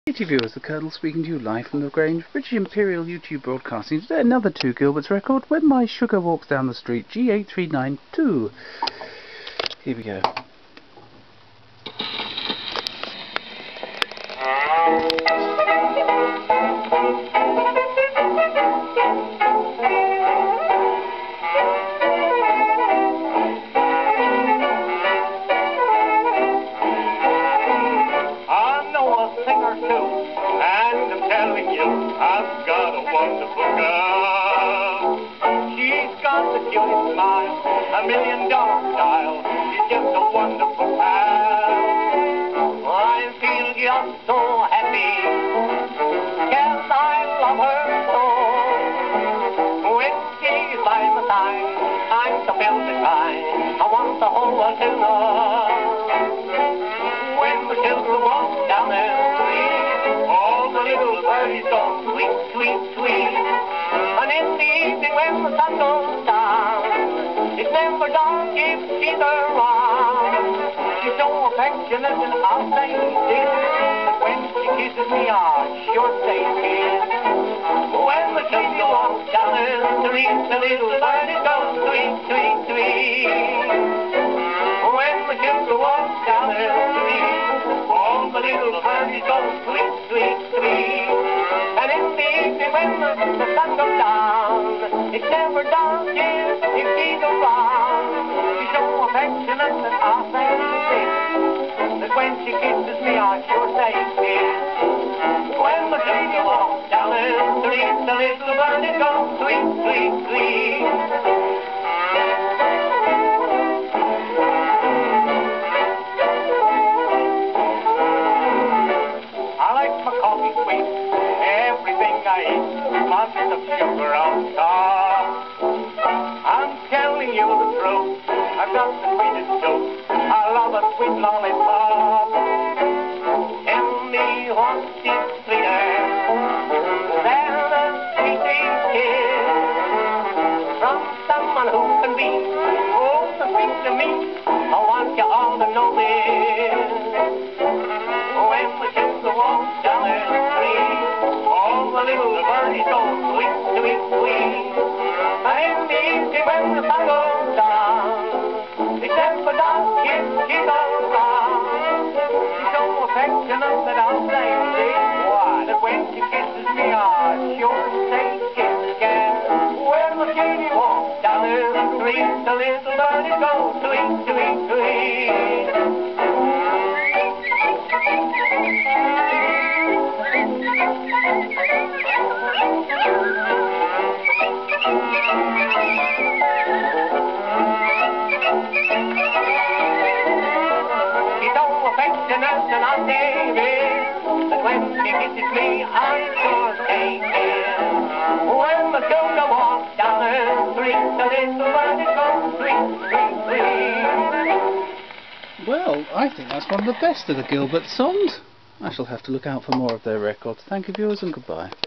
Hey viewers, the Colonel speaking to you live from the Grange, British Imperial YouTube Broadcasting. Today another Two Gilberts record, When My Sugar Walks Down the Street, G8392. Here we go. And I'm telling you, I've got a wonderful girl. She's got the cutest smile, $1 million style. She's just a wonderful pal. I feel just so happy, 'cause I love her so. When she's by my side, I'm so filled with pride. I want the whole world to know. When the children walk down there, little birdies go sweet, sweet, sweet. And in the evening when the sun goes down, it's never dark if she's around. She's so affectionate and I'll say this, that when she kisses me I sure say kiss. When the children walk down the street, the little birdies go sweet, sweet, sweet. When the children walk down the street, all the little birdies go sweet, sweet, sweet. And in the evening when the sun goes down, it's never dark if she's around. She's so affectionate that I'll say this, that when she kisses me I sure say kiss. When the children walk down the street, the little birdies go sweet, sweet, sweet. Lots of sugar on top. I'm telling you the truth, I've got the sweetest tooth. I love a sweet lollipop. Tell me what is sweeter than a sweet kiss from someone who can be oh so sweet to me. I want you all to know this. When the children walk down the street, all the little birdies go sweet, sweet, sweet. And in the evening when the sun goes down, except for dark if she goes round. She's so affectionate that I'll say this, why, that when she kisses me I sure say kiss again. When the children walk down the street, the little birdies go sweet, sweet, sweet. And I'll say this, that when she kisses me, I sure say kiss. When the children walk down the street, the little birdies go sweet, sweet, sweet. Well, I think that's one of the best of the Gilbert songs. I shall have to look out for more of their records. Thank you viewers and goodbye.